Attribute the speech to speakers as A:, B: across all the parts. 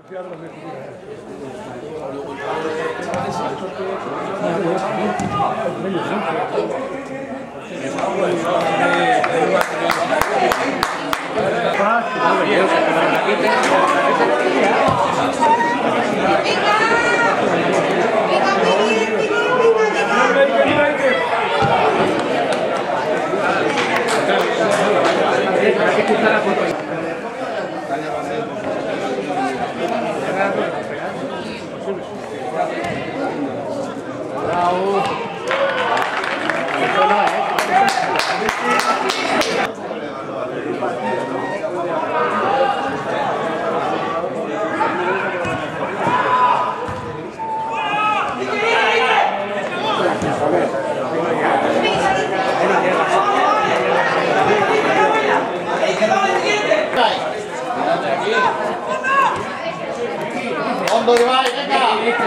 A: Hondo Ibai, venga.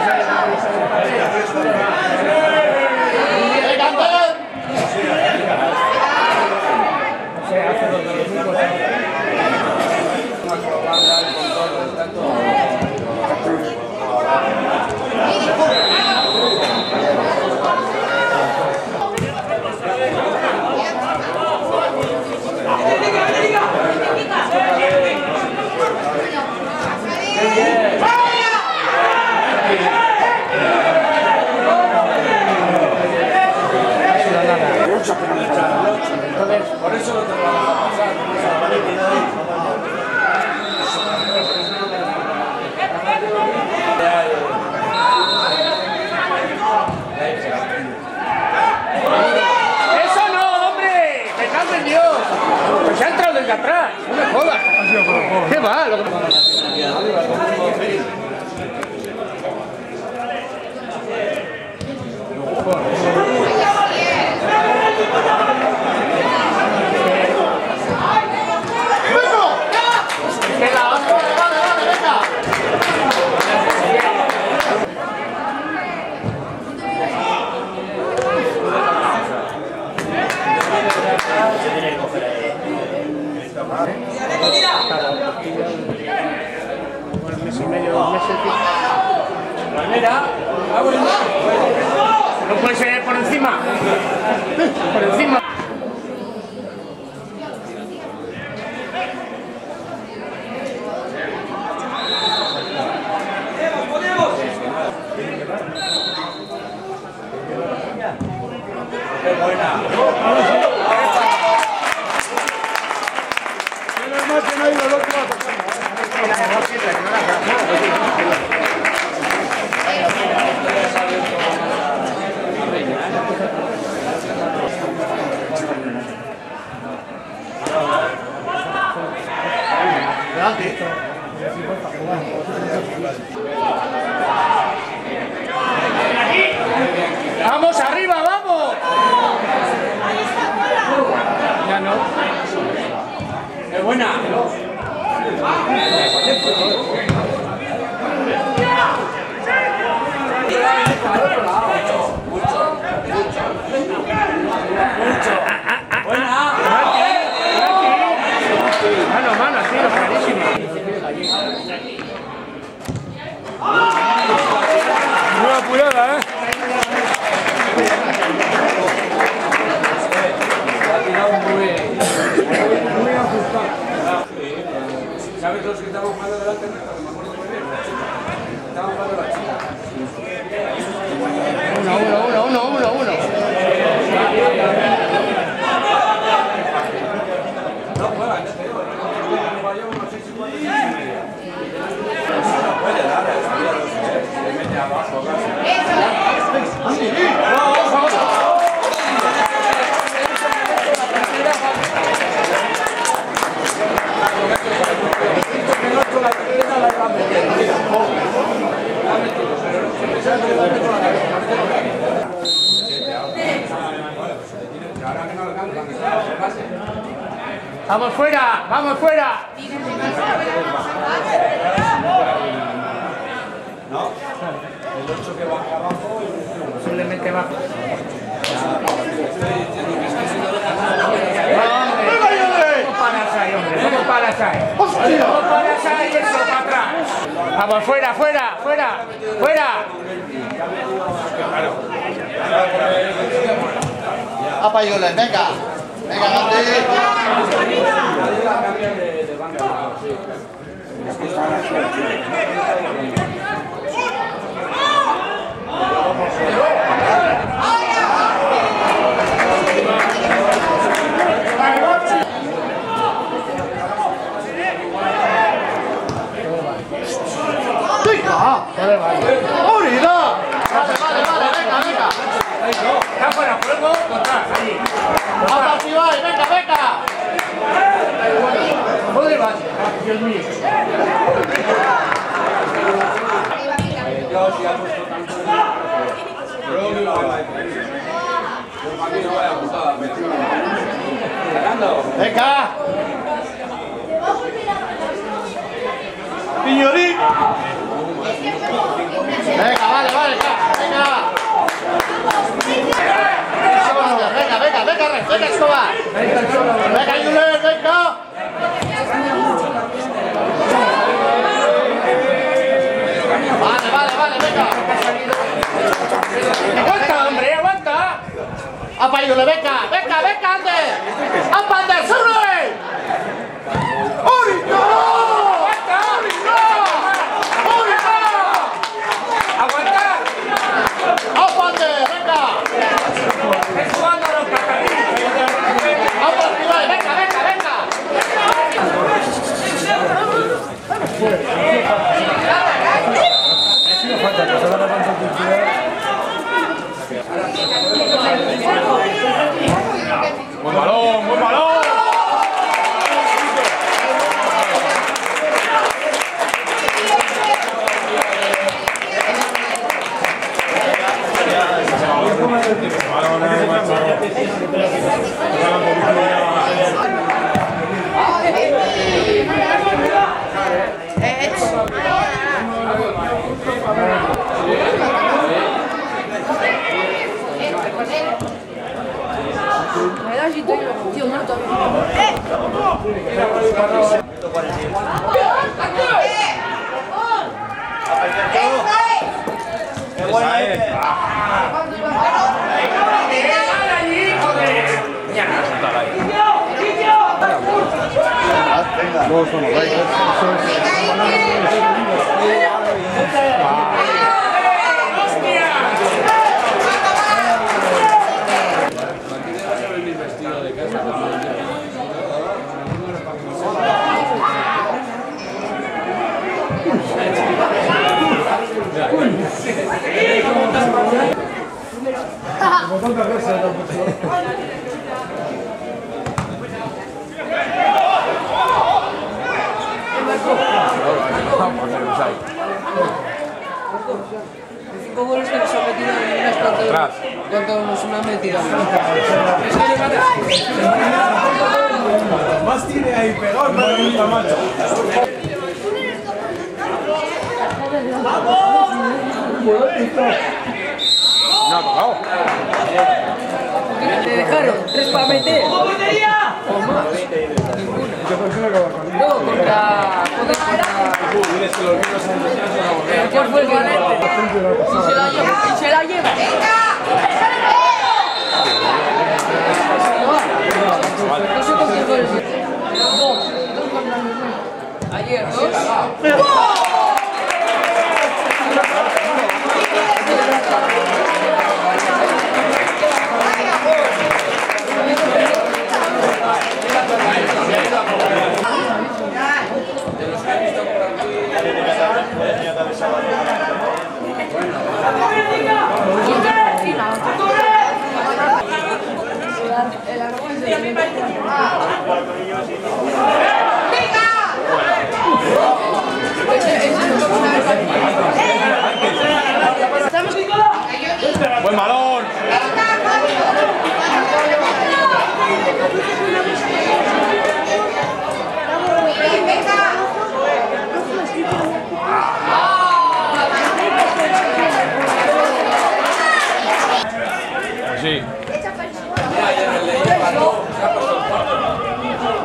B: Por eso no te lo van a pasar.
C: ¡Eso no, hombre! ¡Me cago en Dios! Pues se ha entrado desde atrás, no me jodas. ¿Qué va? Lo que... No puede ser por encima. Por encima.
B: ¡Qué buena!
C: ¡Vamos arriba, vamos! Ya no.
B: ¡Qué buena!
C: Mano, ha sido clarísima.
D: Muy apurada, ¿eh?
B: Muy ajustado. ¿Sabes los que estaban jugando delante? Me acuerdo muy bien. Estaban jugando la chica.
C: Uno.
B: No juegan, ya te digo. No sé si puede dar, le mete abajo casi.
C: ¡Vamos fuera! ¡Vamos fuera!
B: ¿No? El 8 que baja abajo y
C: Posiblemente bajo. ¿Cómo paras ahí, hombre? ¿Cómo paras ahí? ¿Cómo paras ahí eso para atrás? Vamos, fuera, fuera, fuera, fuera.
A: Apa Yulen, venga. Venga, Gandhi. ¡Unida! Vale, venga.
C: Está fuera, fuego, contra, allí.
A: ¡Apa Ibai, venga!
C: Joder, vale. Dios mío.
A: Venga. Piñorín. Venga, vale, venga. Venga, Escobar. Venga, Yulen, venga. Vale, venga.
C: Aguanta, hombre, aguanta.
A: Apa Yulen, venga, Ander. Apa Ander, sube. ¡Unida!
C: Aguanta.
A: ¡Apa Ander, venga!
C: Es jugando a los pajarines.
A: ¡Apa Ibai, venga!
D: Buen balón.
E: Cinco goles que nos han metido en unas cuantas. ¿Cuánto nos han metido?
B: Más tiene ahí peor, pero me gusta macho.
D: No ha tocado.
E: Te dejaron 3 para meter. O más. No, contra. ¿Cuál fue el ganante? Y se la lleva. No sé con quién fue el. Dos. Ayer, 2.
D: Buen balón. Sí.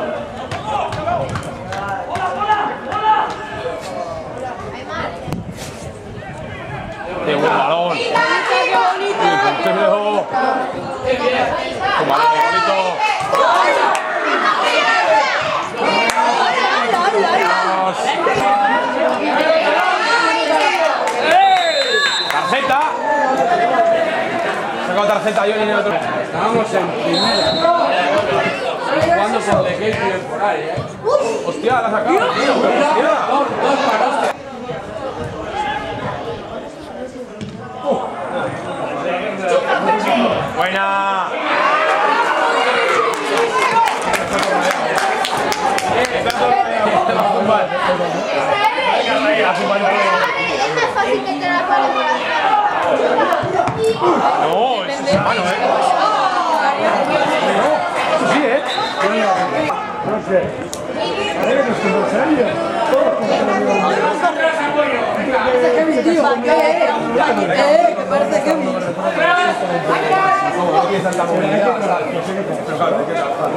D: Toma, bonito. Tarjeta. Sacado tarjeta yo en el otro.
B: Estábamos en primera. Jugando por de Gate por ahí,
D: Hostia, la has sacado, tío. Hostia.
B: Dos paros.
D: Buena. No, eso es mano, sí,
F: No sé. A ver, no estoy en serio.
E: Kevin, tío. Que parece Kevin.
D: No tienes tanta movilidad. Pero claro, hay que trabajar.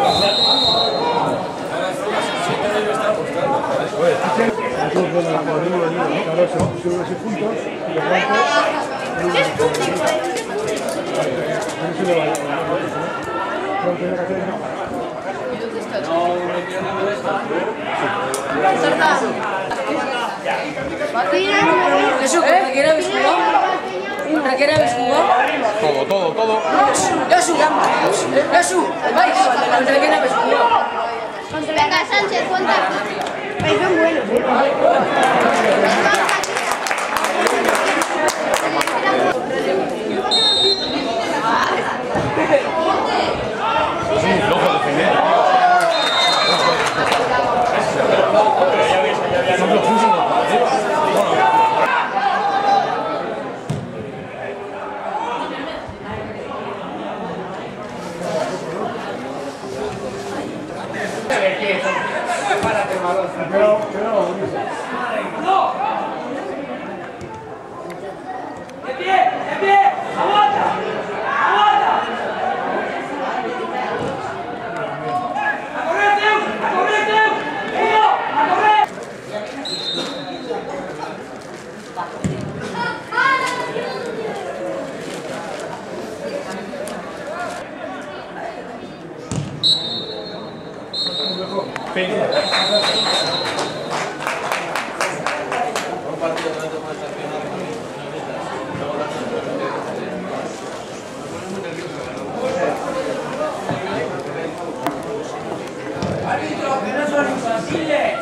E: Eso, requiere habéis jugado. ¿Requiere habéis jugado?
D: Todo.
E: Yasu, vais. ¿Requiere habéis jugado?
G: Venga, Sánchez, cuenta. Son buenos,
D: Loco defender.
B: ¡Árbitro, que no son infantiles!